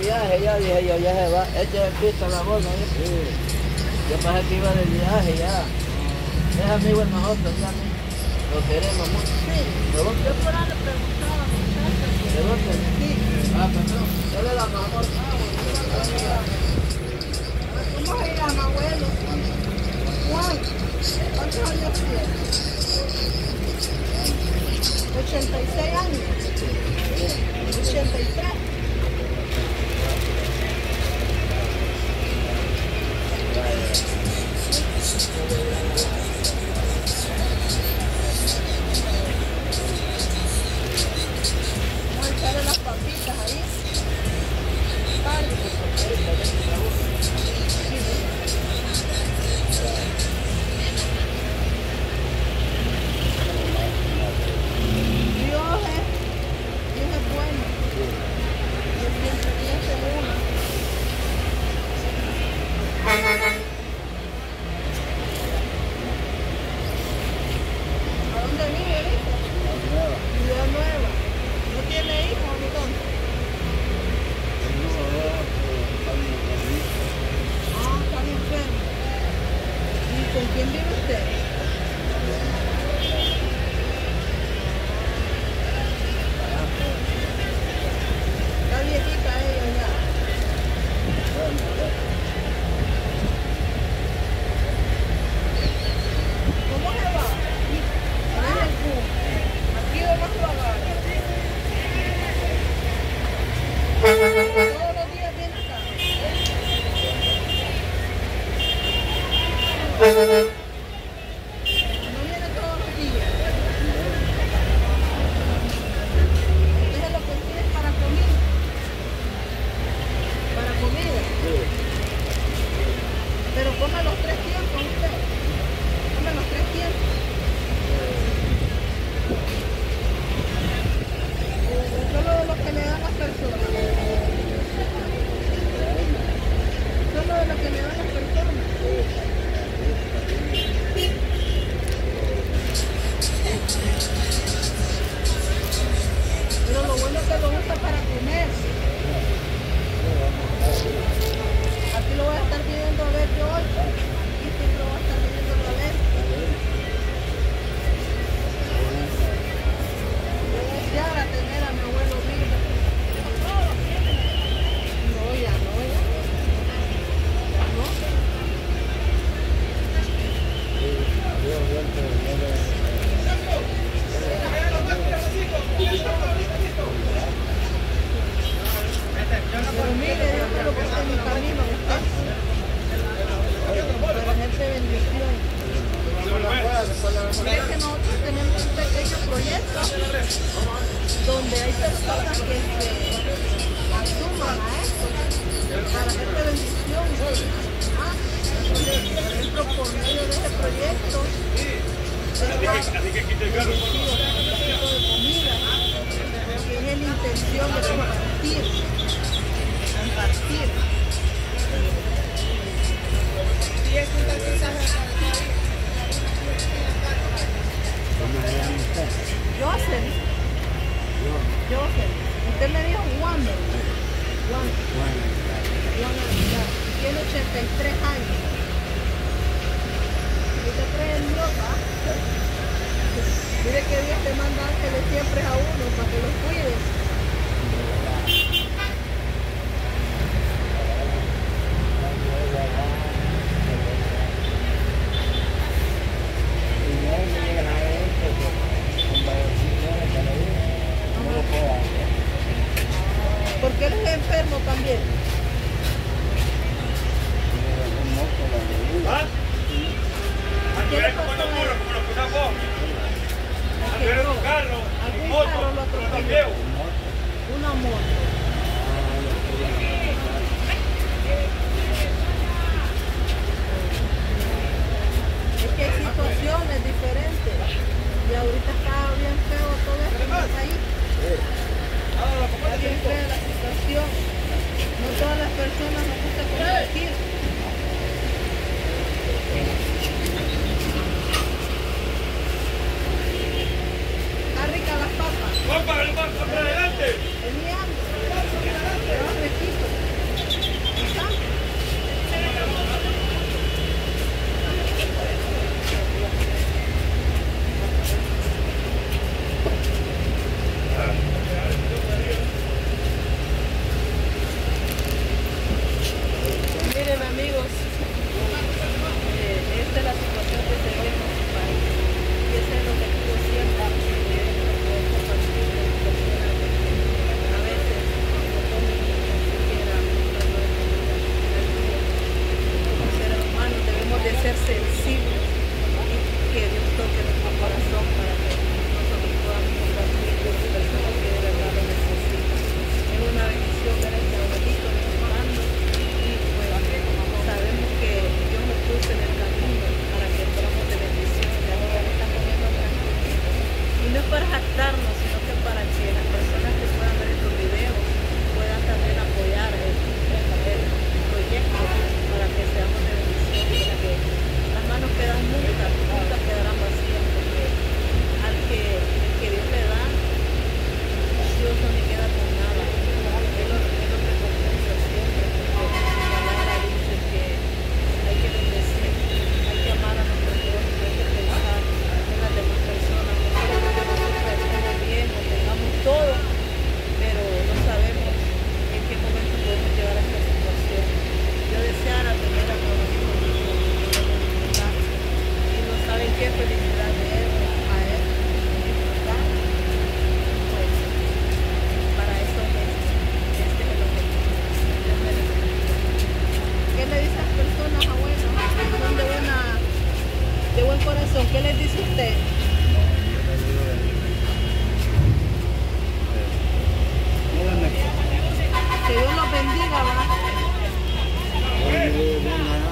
viaje ya, dije yo, ya se va, eche de pista la bola, ¿eh? Yo pensé que iba de viaje ya. Es amigo de nosotros, ya, lo queremos mucho. Sí. Yo por ahí le preguntaba, muchachos. ¿De dónde? Sí. Ah, perdón. Yo le damos amor. ¿Cómo se llama, abuelo? Juan. ¿Cuántos años tiene? 86 años. 83. Vamos a echarle las papitas ahí. Dios es bueno. Yo siempre pienso en uno. ¿A dónde vive ahorita? Ciudad Nueva. ¿No tiene hijos entonces? Ah, está bien enfermo. ¿Y con quién vive usted? Está viejita ella ya. ¿Cómo se va? En el bus. Aquí vamos a pagar. Todos los días viene acá. No viene todos los días. Entonces lo que tienes para comida. Para comida. Pero come los 3 tiempos usted. Come los 3 tiempos. Solo lo que le dan las personas. Solo de lo que le dan las personas. Pero lo bueno es que lo usa para comer. Aquí lo voy a estar viendo a ver yo hoy. Aquí siempre voy a estar viendo a ver. Yo deseara tener a mi abuelo vivo. No, ya no, ya. Ya no. Pero mire, Dios me lo puso en mi camino a usted. Para hacerte bendición. Mire que nosotros tenemos un pequeño proyecto donde hay personas que se asuman a esto para hacerte bendición. Por ejemplo, por medio de este proyecto, Así que quite el carro. de comida, tiene la intención de compartir. Joseph. Usted me dijo Juan. Tiene 83 años. ¿Usted cree en Dios? Mire que Dios te manda ángeles siempre a uno para que los cuides. Porque él es enfermo también. ¿Ah? Aquí ¿Qué le es como pasó los a él? burros, como los que usan vos. ¿A Aquí qué era no? un carro, ¿Algún un moto, carro lo un atropelló? taqueo. Una moto. Es que hay situaciones diferentes. Y ahorita está bien feo todo esto en el país. Está bien fea la situación. No todas las personas nos gusta compartir. Está rica las papas. ¡Vamos para adelante! Tenía hambre. Pero riquito. corazón, ¿qué les dice usted? Que Dios los bendiga, ¿va?